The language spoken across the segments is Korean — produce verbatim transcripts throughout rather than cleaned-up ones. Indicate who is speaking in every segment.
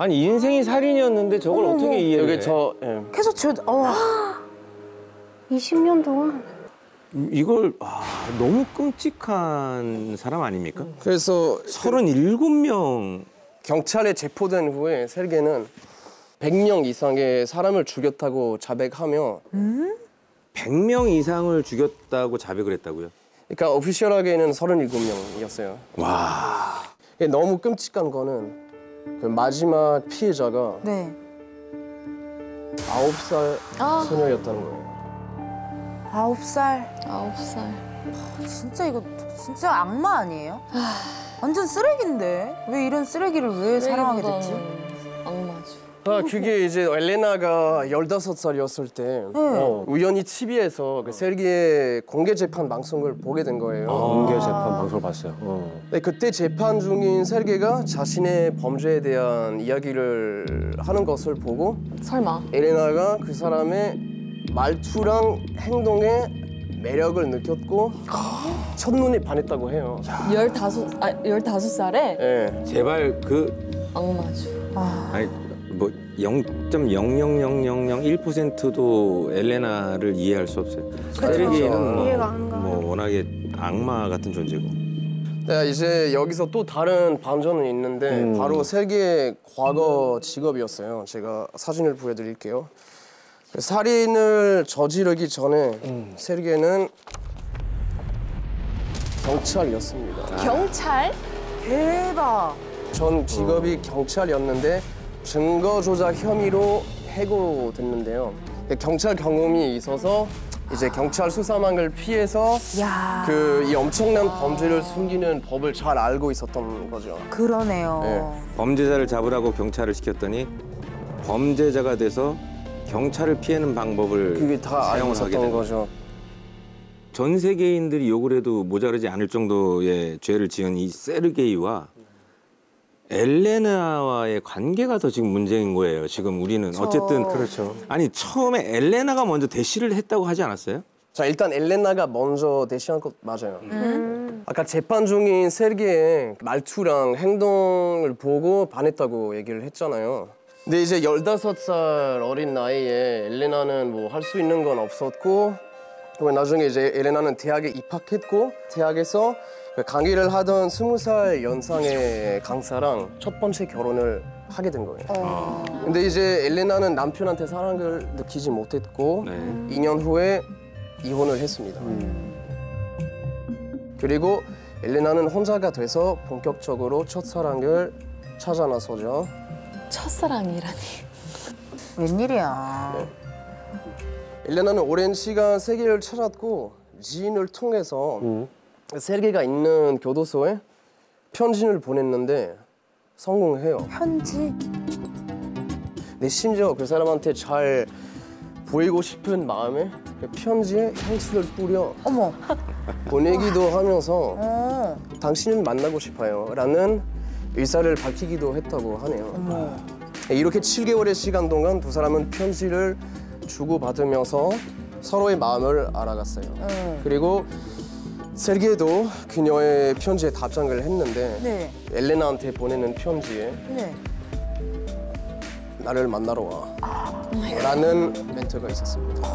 Speaker 1: 아니 인생이 살인이었는데 저걸
Speaker 2: 어머,
Speaker 1: 어떻게 이해해?
Speaker 3: 여기 저 예.
Speaker 2: 계속 저 어. 이십 년 동안
Speaker 1: 이걸 아, 너무 끔찍한 사람 아닙니까?
Speaker 3: 그래서
Speaker 1: 서른일곱 명
Speaker 3: 경찰에 체포된 후에 셀게는 백 명 이상의 사람을 죽였다고 자백하며
Speaker 2: 음?
Speaker 1: 백 명 이상을 죽였다고 자백을 했다고요?
Speaker 3: 그러니까 오피셜하게는 서른일곱 명이었어요.
Speaker 1: 와.
Speaker 3: 너무 끔찍한 거는 그 마지막 피해자가
Speaker 2: 네.
Speaker 3: 아홉 살
Speaker 4: 아.
Speaker 3: 소녀였다는 거예요.
Speaker 2: 아홉 살.
Speaker 4: 아홉 살.
Speaker 2: 진짜 이거 진짜 악마 아니에요? 완전 쓰레기인데 왜 이런 쓰레기를 왜 사랑하게 됐지?
Speaker 4: 악마죠.
Speaker 3: 아, 그게 이제 엘레나가 열다섯 살이었을 때 어, 우연히 티비에서 그 셀기의 공개 재판 방송을 보게 된 거예요.
Speaker 5: 공개 재판 방송을 봤어요. 어.
Speaker 3: 네, 그때 재판 중인 셀게가 자신의 범죄에 대한 이야기를 하는 것을 보고
Speaker 4: 설마.
Speaker 3: 엘레나가 그 사람의 말투랑 행동에 매력을 느꼈고 첫눈에 반했다고 해요.
Speaker 4: 열다섯, 아, 열다섯 살에
Speaker 3: 예.
Speaker 1: 제발 그
Speaker 4: 악마죠.
Speaker 1: 아니 뭐 영 점 영영영영영일 퍼센트도 엘레나를 이해할 수 없어요. 쓰레기는 뭐,
Speaker 2: 이해가 안 가.
Speaker 1: 뭐 워낙에 악마 같은 존재고.
Speaker 3: 네, 이제 여기서 또 다른 반전은 있는데
Speaker 5: 음.
Speaker 3: 바로 셀게의 과거 직업이었어요. 제가 사진을 보여드릴게요. 살인을 저지르기 전에
Speaker 5: 음.
Speaker 3: 셀게는 경찰이었습니다.
Speaker 4: 경찰?
Speaker 2: 대박.
Speaker 3: 전 직업이 경찰이었는데 증거 조작 혐의로 해고됐는데요. 경찰 경험이 있어서 이제 경찰 수사망을 피해서
Speaker 2: 야.
Speaker 3: 그 이 엄청난 범죄를 숨기는 법을 잘 알고 있었던 거죠.
Speaker 2: 그러네요.
Speaker 3: 네.
Speaker 1: 범죄자를 잡으라고 경찰을 시켰더니 범죄자가 돼서 경찰을 피하는 방법을
Speaker 3: 그게 다 알고
Speaker 1: 사용을 하게
Speaker 3: 있었던
Speaker 1: 된
Speaker 3: 거죠.
Speaker 1: 전 세계인들이 욕을 해도 모자르지 않을 정도의 죄를 지은 이 세르게이와 엘레나와의 관계가 더 지금 문제인 거예요. 지금 우리는
Speaker 2: 그렇죠.
Speaker 1: 어쨌든
Speaker 5: 그렇죠.
Speaker 1: 아니 처음에 엘레나가 먼저 대시를 했다고 하지 않았어요?
Speaker 3: 자, 일단 엘레나가 먼저 대시한 것 맞아요.
Speaker 2: 음.
Speaker 3: 아까 재판 중인 셀게의 말투랑 행동을 보고 반했다고 얘기를 했잖아요. 근데 이제 열다섯 살 어린 나이에 엘레나는 뭐 할 수 있는 건 없었고 나중에 이제 엘레나는 대학에 입학했고 대학에서 강의를 하던 스무 살 연상의 강사랑 첫 번째 결혼을 하게 된 거예요.
Speaker 2: 어.
Speaker 3: 근데 이제 엘레나는 남편한테 사랑을 느끼지 못했고
Speaker 1: 네.
Speaker 3: 이 년 후에 이혼을 했습니다. 그리고 엘레나는 혼자가 돼서 본격적으로 첫사랑을 찾아 나서죠.
Speaker 4: 첫사랑이라니.
Speaker 2: 웬일이야.
Speaker 3: 네. 엘레나는 오랜 시간 세계를 찾았고 지인을 통해서
Speaker 5: 음.
Speaker 3: 세계가 있는 교도소에 편지를 보냈는데 성공해요.
Speaker 2: 편지.
Speaker 3: 근데 심지어 그 사람한테 잘 보이고 싶은 마음에 그 편지에 향수를 뿌려
Speaker 2: 어머.
Speaker 3: 보내기도 하면서
Speaker 2: 어.
Speaker 3: 당신을 만나고 싶어요 라는 의사를 밝히기도 했다고 하네요.
Speaker 2: 어머.
Speaker 3: 이렇게 칠 개월의 시간 동안 두 사람은 편지를 주고받으면서 서로의 마음을 알아갔어요.
Speaker 2: 어.
Speaker 3: 그리고 셀게도 그녀의 편지에 답장을 했는데
Speaker 2: 네.
Speaker 3: 엘레나한테 보내는 편지에
Speaker 2: 네.
Speaker 3: 나를 만나러 와 라는 멘트가 있었습니다.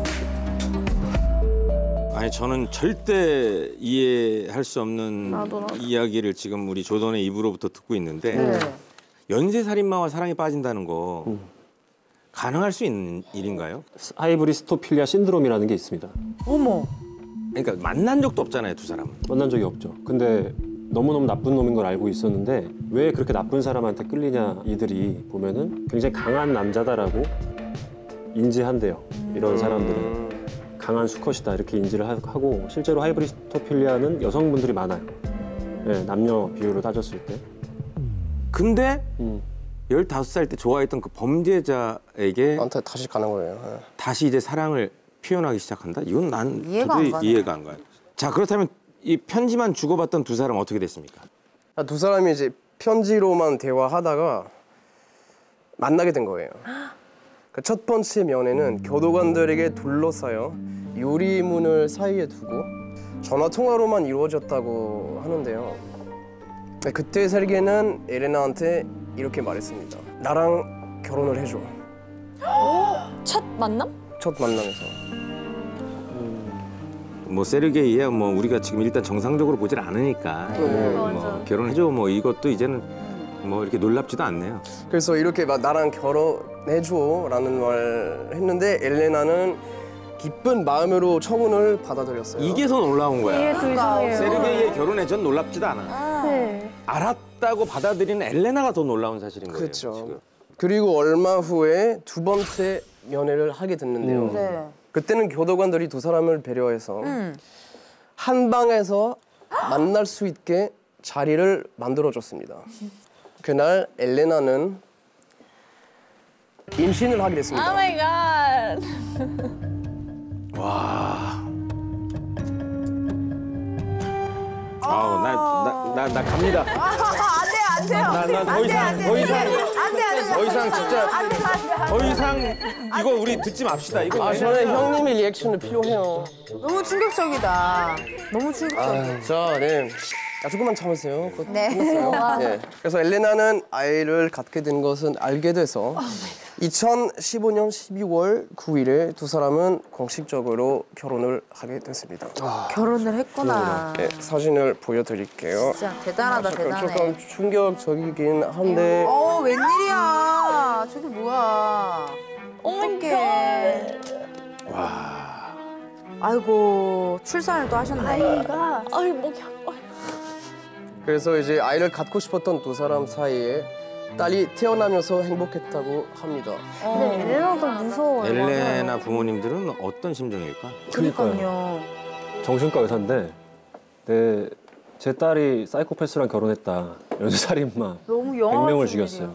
Speaker 1: 아니 저는 절대 이해할 수 없는
Speaker 2: 나도, 나도.
Speaker 1: 이야기를 지금 우리 조던의 입으로부터 듣고 있는데
Speaker 2: 네.
Speaker 1: 연쇄살인마와 사랑에 빠진다는 거
Speaker 5: 음.
Speaker 1: 가능할 수 있는 일인가요?
Speaker 5: 하이브리스토필리아 신드롬이라는 게 있습니다.
Speaker 2: 어머.
Speaker 1: 그러니까 만난 적도 없잖아요, 두 사람은.
Speaker 5: 만난 적이 없죠. 근데 너무너무 나쁜 놈인 걸 알고 있었는데 왜 그렇게 나쁜 사람한테 끌리냐 이들이 보면은 굉장히 강한 남자다라고 인지한대요. 이런 사람들은 강한 수컷이다 이렇게 인지를 하- 하고 실제로 하이브리스토필리아는 여성분들이 많아요. 네, 남녀 비율로 따졌을 때.
Speaker 1: 근데
Speaker 5: 음.
Speaker 1: 열다섯 살 때 좋아했던 그 범죄자에게
Speaker 3: 나한테 다시 가는 거예요. 예.
Speaker 1: 다시 이제 사랑을 표현하기 시작한다? 이건 난
Speaker 2: 이해가 안
Speaker 1: 도저히
Speaker 2: 가네.
Speaker 1: 이해가 안 가요. 자, 그렇다면 이 편지만 주고받던 두 사람 어떻게 됐습니까?
Speaker 3: 두 사람이 이제 편지로만 대화하다가 만나게 된 거예요. 그 첫 번째 면에는 교도관들에게 둘러싸여 유리문을 사이에 두고 전화 통화로만 이루어졌다고 하는데요. 네, 그때 셀기는 엘레나한테 이렇게 말했습니다. 나랑 결혼을 해줘.
Speaker 4: 첫 만남?
Speaker 3: 첫 만남에서.
Speaker 1: 뭐 세르게이야 뭐 우리가 지금 일단 정상적으로 보질 않으니까
Speaker 3: 네,
Speaker 1: 뭐 결혼해줘 뭐 이것도 이제는 뭐 이렇게 놀랍지도 않네요.
Speaker 3: 그래서 이렇게 막 나랑 결혼해줘라는 말 했는데 엘레나는 기쁜 마음으로 청혼을 받아들였어요.
Speaker 1: 이게 더 놀라운 거야.
Speaker 6: 이게 더 이상해요.
Speaker 1: 세르게이의 결혼에 전 놀랍지도 않아.
Speaker 6: 네.
Speaker 1: 알았다고 받아들이는 엘레나가 더 놀라운 사실인 거예요.
Speaker 3: 그렇죠.
Speaker 1: 지금.
Speaker 3: 그리고 얼마 후에 두 번째 연애를 하게 됐는데요.
Speaker 5: 음.
Speaker 2: 네.
Speaker 3: 그때는 교도관들이 두 사람을 배려해서
Speaker 2: 음.
Speaker 3: 한 방에서 만날 수 있게 자리를 만들어줬습니다. 그날 엘레나는 임신을 하게 됐습니다.
Speaker 4: 오 마이 갓.
Speaker 1: 와. 아우 나나 나 나 갑니다.
Speaker 2: 안 돼요, 안 돼요.
Speaker 1: 나 더 이상 더 이상
Speaker 2: 안 돼, 안 돼.
Speaker 1: 더 이상 진짜
Speaker 2: 안 돼, 안 돼.
Speaker 1: 더 이상 이거 우리 듣지 맙시다. 이거
Speaker 3: 아, 저는 형님의 리액션이 필요해요.
Speaker 2: 너무 충격적이다. 너무 충격적이야.
Speaker 3: 아, 자, 네. 아, 조금만 참으세요. 곧
Speaker 2: 네.
Speaker 3: 끝났어요. 네. 그래서 엘레나는 아이를 갖게 된 것은 알게 돼서 이천십오 년 십이월 구일에 두 사람은 공식적으로 결혼을 하게 됐습니다.
Speaker 2: 결혼을 했구나.
Speaker 3: 네, 사진을 보여드릴게요.
Speaker 2: 진짜 대단하다,
Speaker 3: 조금,
Speaker 2: 대단해.
Speaker 3: 조금 충격적이긴 한데
Speaker 2: 어, 웬일이야. 저게 뭐야.
Speaker 4: 오 마이
Speaker 2: 어떡해.
Speaker 1: 와.
Speaker 2: 아이고, 출산을 또 하셨네.
Speaker 6: 아이가
Speaker 4: 아이 목이 아파.
Speaker 3: 그래서 이제 아이를 갖고 싶었던 두 사람 사이에 딸이 태어나면서 행복했다고 합니다.
Speaker 6: 근데 엘레나도 무서워요.
Speaker 1: 엘레나 부모님들은 어떤 심정일까?
Speaker 2: 그러니까요.
Speaker 5: 정신과 의사인데 내 제 딸이 사이코패스랑 결혼했다. 연쇄살인마
Speaker 2: 너무 영화
Speaker 5: 백 명을
Speaker 2: 같은
Speaker 5: 죽였어요.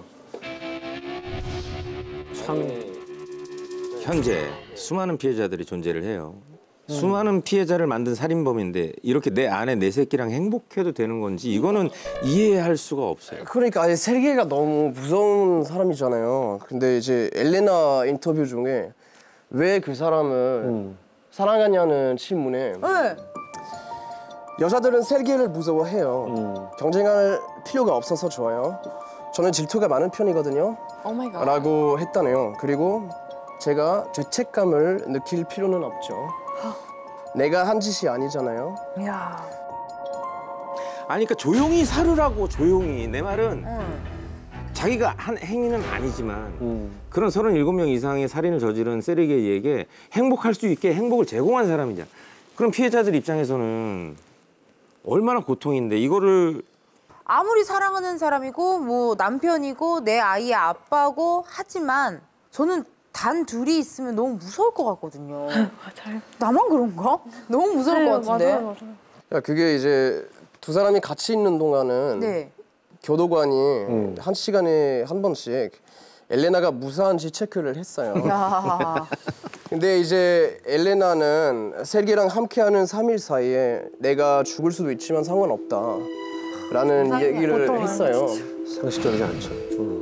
Speaker 1: 참 현재 수많은 피해자들이 존재를 해요. 수많은 피해자를 만든 살인범인데 이렇게 내 아내 내 새끼랑 행복해도 되는 건지 이거는 이해할 수가 없어요.
Speaker 3: 그러니까 아니 셀게이가 너무 무서운 사람이잖아요. 근데 이제 엘레나 인터뷰 중에 왜 그 사람을
Speaker 5: 음.
Speaker 3: 사랑하냐는 질문에
Speaker 2: 네.
Speaker 3: 여자들은 셀게이를 무서워해요.
Speaker 5: 음.
Speaker 3: 경쟁할 필요가 없어서 좋아요. 저는 질투가 많은 편이거든요.
Speaker 4: 오 마이 갓.
Speaker 3: 라고 했다네요. 그리고 제가 죄책감을 느낄 필요는 없죠. 내가 한 짓이 아니잖아요.
Speaker 2: 이야.
Speaker 1: 아니 그러니까 조용히 살으라고 조용히 내 말은
Speaker 2: 응.
Speaker 1: 자기가 한 행위는 아니지만
Speaker 5: 음.
Speaker 1: 그런 서른일곱 명 이상의 살인을 저지른 세르게이에게 행복할 수 있게 행복을 제공한 사람이잖아. 그럼 피해자들 입장에서는 얼마나 고통인데 이거를
Speaker 2: 아무리 사랑하는 사람이고 뭐 남편이고 내 아이의 아빠고 하지만 저는 단 둘이 있으면 너무 무서울 것 같거든요.
Speaker 6: 맞아요.
Speaker 2: 나만 그런가? 너무 무서울
Speaker 6: 네,
Speaker 2: 것 같은데.
Speaker 6: 맞아요, 맞아요.
Speaker 3: 야, 그게 이제 두 사람이 같이 있는 동안은
Speaker 2: 네.
Speaker 3: 교도관이
Speaker 5: 음.
Speaker 3: 한 시간에 한 번씩 엘레나가 무사한지 체크를 했어요.
Speaker 2: 야.
Speaker 3: 근데 이제 엘레나는 셀게랑 함께하는 삼 일 사이에 내가 죽을 수도 있지만 상관없다 라는 얘기를
Speaker 6: 보통은
Speaker 3: 했어요.
Speaker 5: 상식적이지 않죠. 음.